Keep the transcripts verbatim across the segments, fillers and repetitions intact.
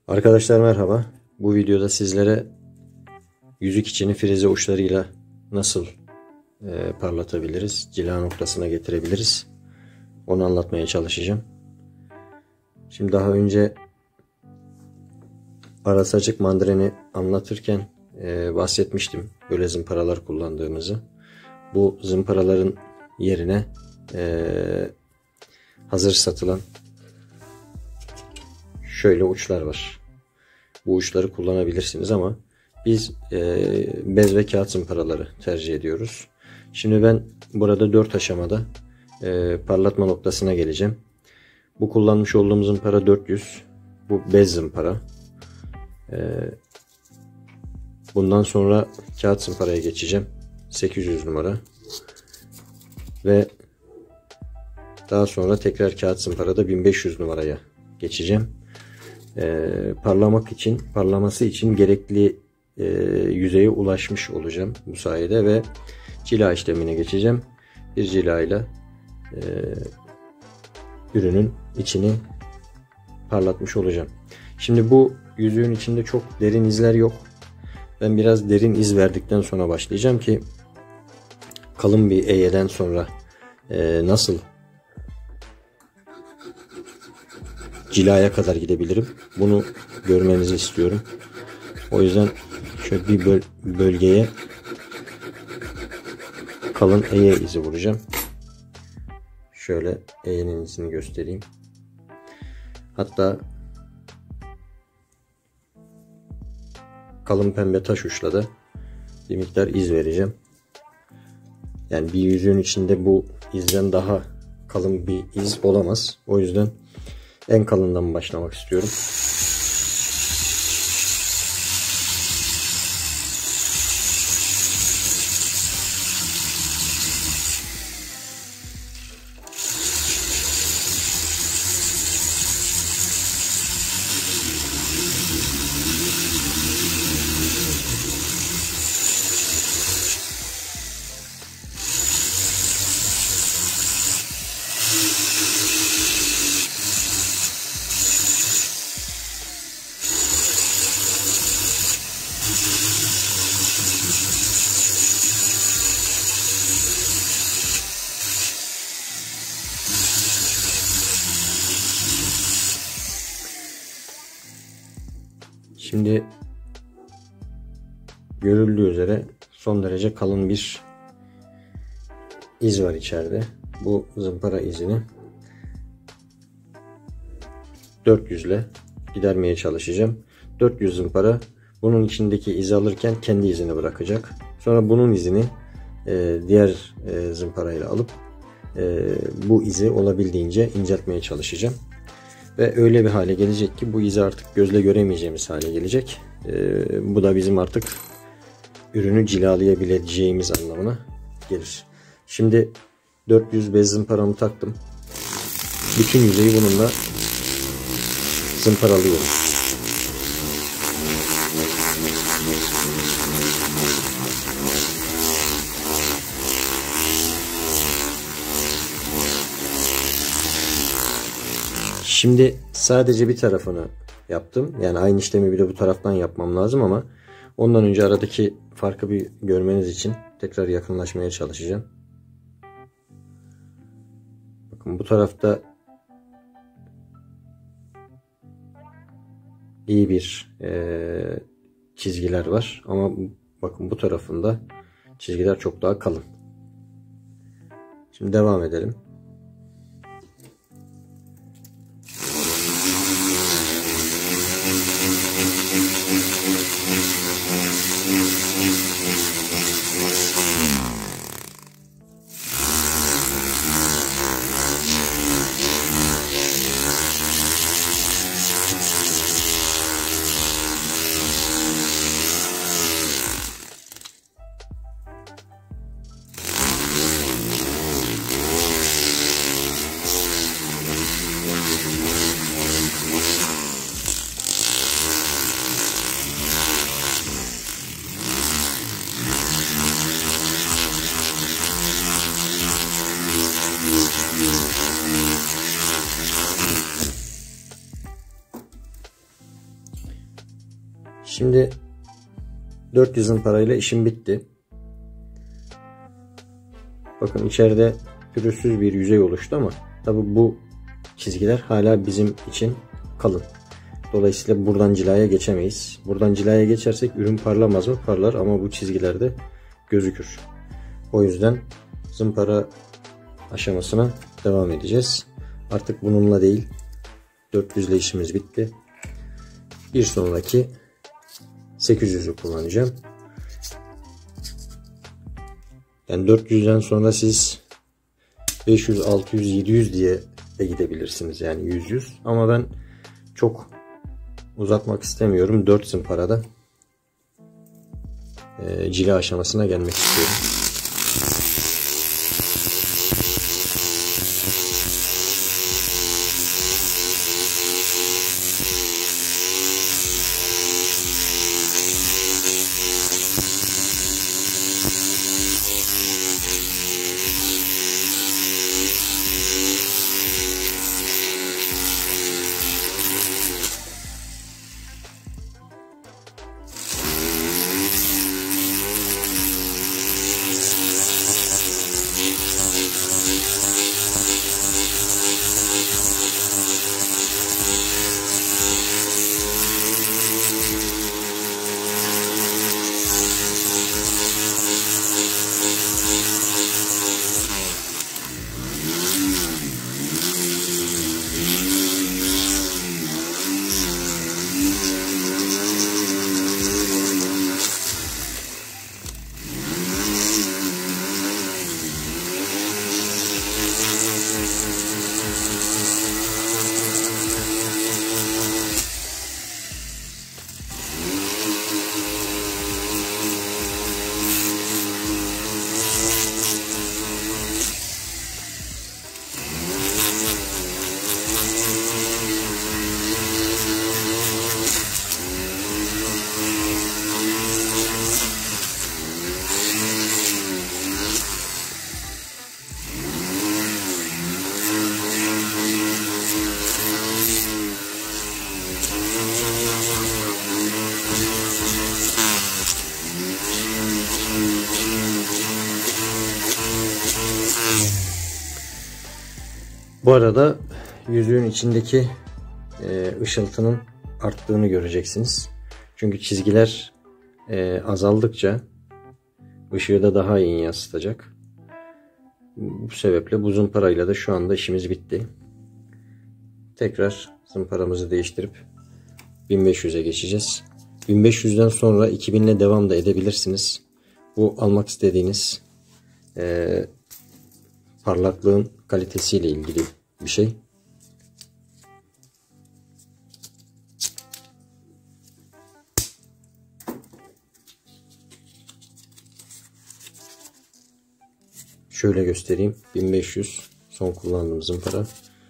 Arkadaşlar merhaba. Bu videoda sizlere yüzük içini frize uçlarıyla nasıl e, parlatabiliriz, cila noktasına getirebiliriz, onu anlatmaya çalışacağım. Şimdi daha önce arasacık mandreni anlatırken e, bahsetmiştim böyle zımparalar kullandığımızı. Bu zımparaların yerine e, hazır satılan şöyle uçlar var. Bu uçları kullanabilirsiniz ama biz e, bez ve kağıt zımparaları tercih ediyoruz. Şimdi ben burada dört aşamada e, parlatma noktasına geleceğim. Bu kullanmış olduğum zımpara dört yüz. Bu bez zımpara. E, bundan sonra kağıt zımparaya geçeceğim. sekiz yüz numara. Ve daha sonra tekrar kağıt zımparada bin beş yüz numaraya geçeceğim. E, parlamak için, parlaması için gerekli e, yüzeye ulaşmış olacağım bu sayede ve cila işlemine geçeceğim. Bir cila ile e, ürünün içini parlatmış olacağım. Şimdi bu yüzüğün içinde çok derin izler yok. Ben biraz derin iz verdikten sonra başlayacağım ki kalın bir eğeden sonra e, nasıl cilaya kadar gidebilirim, bunu görmenizi istiyorum. O yüzden şöyle bir böl bölgeye kalın eğe izi vuracağım. Şöyle eğenin izini göstereyim. Hatta kalın pembe taş uçla da bir miktar iz vereceğim. Yani bir yüzüğün içinde bu izden daha kalın bir iz olamaz. O yüzden en kalından başlamak istiyorum. Şimdi görüldüğü üzere son derece kalın bir iz var içeride. Bu zımpara izini dört yüz ile gidermeye çalışacağım. dört yüz zımpara bunun içindeki izi alırken kendi izini bırakacak. Sonra bunun izini e, diğer e, zımparayla alıp e, bu izi olabildiğince inceltmeye çalışacağım. Ve öyle bir hale gelecek ki bu izi artık gözle göremeyeceğimiz hale gelecek. Ee, bu da bizim artık ürünü cilalayabileceğimiz anlamına gelir. Şimdi dört yüz bez zımparamı taktım. Bütün yüzeyi bununla zımparalıyorum. Şimdi sadece bir tarafını yaptım. Yani aynı işlemi bir de bu taraftan yapmam lazım ama ondan önce aradaki farkı bir görmeniz için tekrar yakınlaşmaya çalışacağım. Bakın bu tarafta iyi bir e, çizgiler var ama bakın bu tarafında çizgiler çok daha kalın. Şimdi devam edelim. Şimdi dört yüz zımparayla işim bitti. Bakın içeride pürüzsüz bir yüzey oluştu ama tabi bu çizgiler hala bizim için kalın. Dolayısıyla buradan cilaya geçemeyiz. Buradan cilaya geçersek ürün parlamaz mı? Parlar ama bu çizgilerde gözükür. O yüzden zımpara aşamasına devam edeceğiz. Artık bununla değil, dört yüz ile işimiz bitti. Bir sonraki sekiz yüzü kullanacağım. Yani dört yüzden sonra siz beş yüz, altı yüz, yedi yüz diye de gidebilirsiniz. Yani yüz yüz. Ama ben çok uzatmak istemiyorum. dört zımparada e, cila aşamasına gelmek istiyorum. Bu arada yüzüğün içindeki e, ışıltının arttığını göreceksiniz. Çünkü çizgiler e, azaldıkça ışığı da daha iyi yansıtacak. Bu sebeple bu zımparayla da şu anda işimiz bitti. Tekrar zımparamızı değiştirip bin beş yüze geçeceğiz. bin beş yüzden sonra iki bin ile devam da edebilirsiniz. Bu almak istediğiniz e, parlaklığın kalitesiyle ilgili bir şey. Şöyle göstereyim. bin beş yüz son kullandığım zımpara.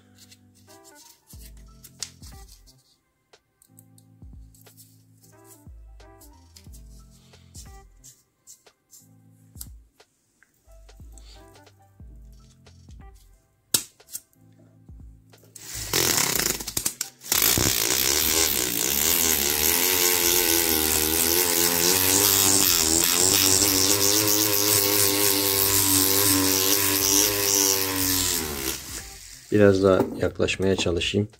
Biraz daha yaklaşmaya çalışayım.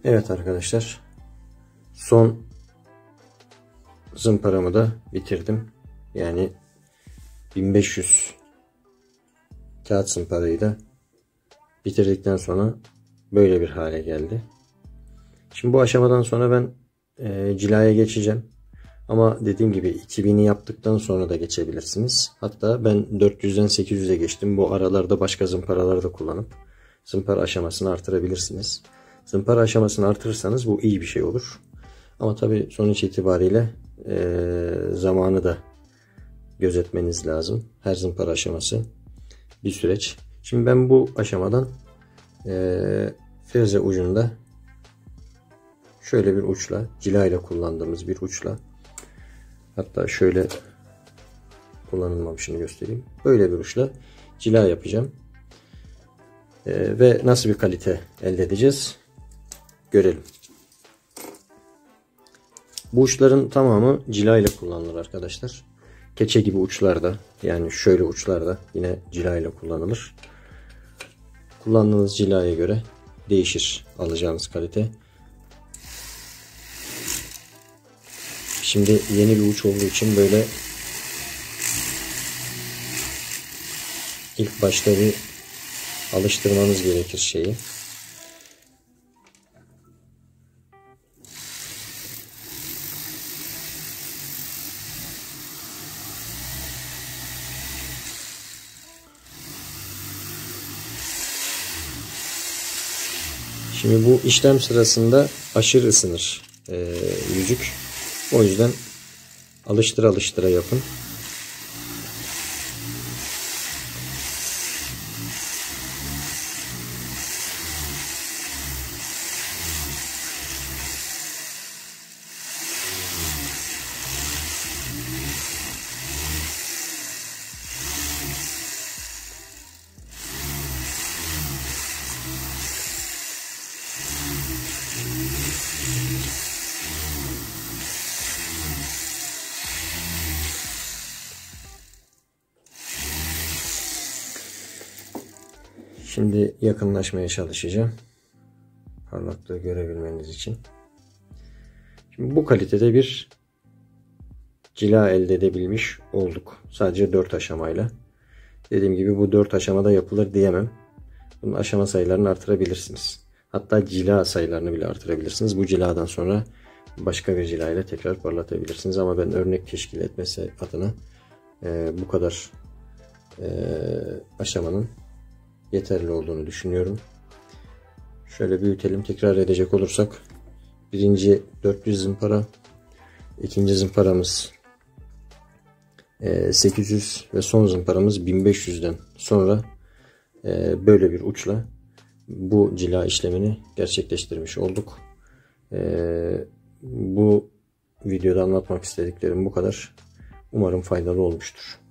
Evet arkadaşlar, son zımparamı da bitirdim. Yani bin beş yüz kağıt zımparayı da bitirdikten sonra böyle bir hale geldi. Şimdi bu aşamadan sonra ben e, cilaya geçeceğim. Ama dediğim gibi iki bini yaptıktan sonra da geçebilirsiniz. Hatta ben dört yüzden sekiz yüze geçtim. Bu aralarda başka zımparalar da kullanıp zımpara aşamasını artırabilirsiniz. Zımpara aşamasını artırırsanız bu iyi bir şey olur. Ama tabi sonuç itibariyle e, zamanı da gözetmeniz lazım. Her zımpara aşaması bir süreç. Şimdi ben bu aşamadan e, freze ucunda şöyle bir uçla, cila ile kullandığımız bir uçla, hatta şöyle kullanılmamışını göstereyim. Böyle bir uçla cila yapacağım. Ee, ve nasıl bir kalite elde edeceğiz görelim. Bu uçların tamamı cila ile kullanılır arkadaşlar. Keçe gibi uçlarda, yani şöyle uçlarda yine cila ile kullanılır. Kullandığınız cilaya göre değişir alacağınız kalite. Şimdi yeni bir uç olduğu için böyle ilk başta bir alıştırmanız gerekir şeyi. Şimdi bu işlem sırasında aşırı ısınır e, yüzük. O yüzden alıştıra alıştıra yapın. Şimdi yakınlaşmaya çalışacağım. Parlaklığı görebilmeniz için. Şimdi bu kalitede bir cila elde edebilmiş olduk. Sadece dört aşamayla. Dediğim gibi bu dört aşamada yapılır diyemem. Bunun aşama sayılarını artırabilirsiniz. Hatta cila sayılarını bile artırabilirsiniz. Bu ciladan sonra başka bir cila ile tekrar parlatabilirsiniz. Ama ben örnek teşkil etmesi adına e, bu kadar e, aşamanın yeterli olduğunu düşünüyorum. Şöyle büyütelim, tekrar edecek olursak birinci dört yüz zımpara, ikinci zımparamız sekiz yüz ve son zımparamız bin beş yüzden sonra böyle bir uçla bu cila işlemini gerçekleştirmiş olduk. Bu videoda anlatmak istediklerim bu kadar. Umarım faydalı olmuştur.